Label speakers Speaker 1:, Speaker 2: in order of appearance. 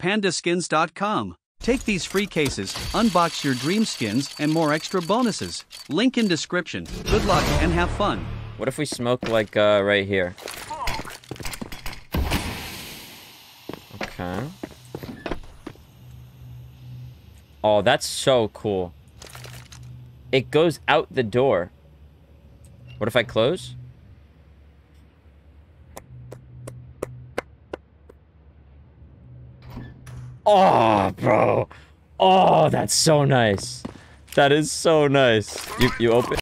Speaker 1: pandaskins.com. Take these free cases, unbox your dream skins, and more extra bonuses. Link in description. Good luck and have fun.
Speaker 2: What if we smoke, like, right here? Okay. Oh, that's so cool. It goes out the door. What if I close? Oh, bro. Oh, that's so nice. That is so nice. You open...